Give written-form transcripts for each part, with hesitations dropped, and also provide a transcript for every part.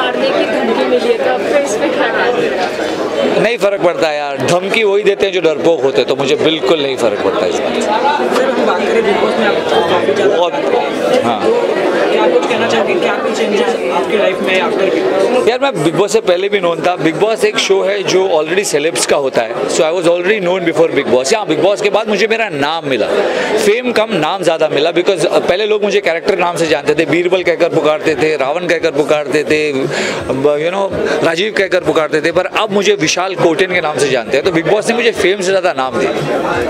मारने की धमकी मिली है, तो आपको इस पे क्या कहना है? नहीं फ़र्क पड़ता यार, धमकी वही देते हैं जो डरपोक होते हैं, तो मुझे बिल्कुल नहीं फ़र्क पड़ता इस बात से। सर हम बात करें बिग बॉस में आप काफ़ी ज़्यादा बहुत हाँ क्या कुछ कहना चाहोगे, क्या कुछ चेंजेस आपकी लाइफ में आफ्टर बिग बॉस? यार, मैं बिग बॉस से पहले भी नोन था। बिग बॉस एक शो है जो ऑलरेडी सेलेब्स का होता है, so I was already known before Bigg Boss. यहाँ बिग बॉस के बाद मुझे मेरा नाम मिला, फेम कम नाम ज़्यादा मिला, बिकॉज पहले लोग मुझे कैरेक्टर नाम से जानते थे, बीरबल कहकर पुकारते थे, रावण कहकर पुकारते थे, राजीव कहकर पुकारते थे, पर अब मुझे विशाल कोटेन के नाम से जानते हैं। तो बिग बॉस ने मुझे फेम से ज़्यादा नाम दिया।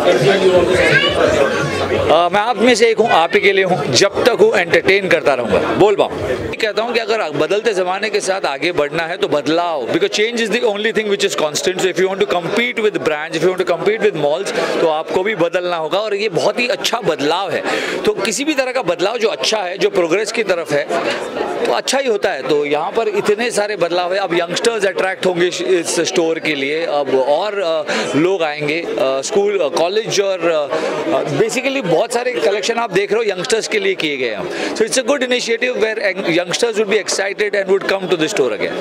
मैं आप में से एक हूँ, आप ही के लिए हूँ, जब तक हूँ एंटरटेन करता रहूँगा। बोल पाऊँ कहता हूँ कि अगर बदलते ज़माने के साथ आगे बढ़ना है तो बदलाव, because change is the only thing which is constant. So if you want to compete with brands, if you want to compete with malls, तो आपको भी बदलना होगा, और ये बहुत ही अच्छा बदलाव है। तो किसी भी तरह का बदलाव जो अच्छा है, जो प्रोग्रेस की तरफ है, तो अच्छा ही होता है। तो यहाँ पर इतने सारे बदलाव है। अब यंगस्टर्स अट्रैक्ट होंगे इस स्टोर के लिए, अब और लोग आएंगे, स्कूल कॉलेज और बेसिकली बहुत सारे कलेक्शन आप देख रहे हो यंगस्टर्स के लिए किए गए हैं। So it's a good initiative where youngsters would be excited and would come to the store again.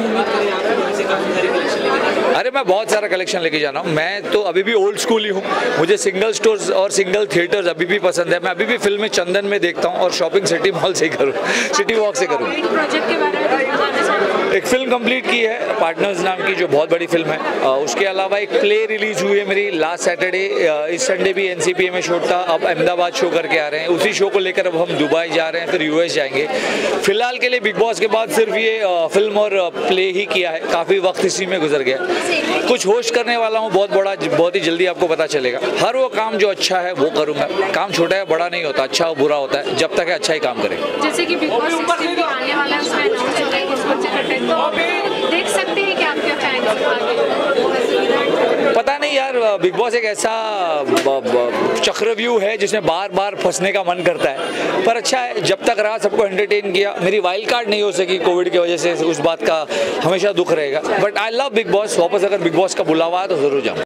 अरे मैं बहुत सारा कलेक्शन लेके जाना हूँ। मैं तो अभी भी ओल्ड स्कूल ही हूँ, मुझे सिंगल स्टोर्स और सिंगल थिएटर्स अभी भी पसंद है। मैं अभी भी फिल्में चंदन में देखता हूँ और शॉपिंग सिटी मॉल से ही करूँ, सिटी वॉक से करूँ। प्रोजेक्ट के बारे में एक फिल्म कंप्लीट की है पार्टनर्स नाम की, जो बहुत बड़ी फिल्म है। उसके अलावा एक प्ले रिलीज हुई है मेरी लास्ट सैटरडे। इस संडे भी एनसीपीए में शो था, अब अहमदाबाद शो करके आ रहे हैं। उसी शो को लेकर अब हम दुबई जा रहे हैं, फिर यूएस जाएंगे। फिलहाल के लिए बिग बॉस के बाद सिर्फ ये फिल्म और प्ले ही किया है, काफ़ी वक्त इसी में गुजर गया। कुछ होस्ट करने वाला हूँ बहुत बड़ा, बहुत ही जल्दी आपको पता चलेगा। हर वो काम जो अच्छा है वो करूँगा। काम छोटा है बड़ा नहीं होता, अच्छा बुरा होता है, जब तक है अच्छा ही काम करें। जैसे कि बिग बॉस 16 आने वाला है, उसमें अनाउंस हो रहा है कि उसको तो देख सकते हैं कि आपके फैंस पता नहीं यार, बिग बॉस एक ऐसा चक्रव्यूह है जिसमें बार बार फंसने का मन करता है, पर अच्छा है जब तक रहा, सबको एंटरटेन किया। मेरी वाइल्ड कार्ड नहीं हो सकी कोविड की वजह से, उस बात का हमेशा दुख रहेगा, but I love Bigg Boss. वापस अगर बिग बॉस का बुलावा है तो जरूर जाऊँ।